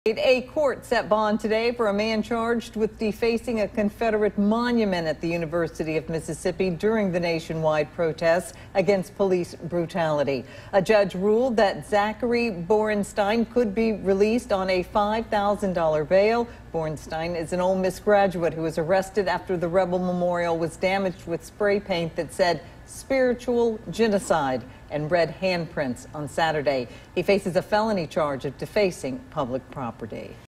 A court set bond today for a man charged with defacing a Confederate monument at the University of Mississippi during the nationwide protests against police brutality. A judge ruled that Zachary Borenstein could be released on a $5,000 bail. Borenstein is an Ole Miss graduate who was arrested after the rebel memorial was damaged with spray paint that said spiritual genocide and red handprints on Saturday. He faces a felony charge of defacing public property.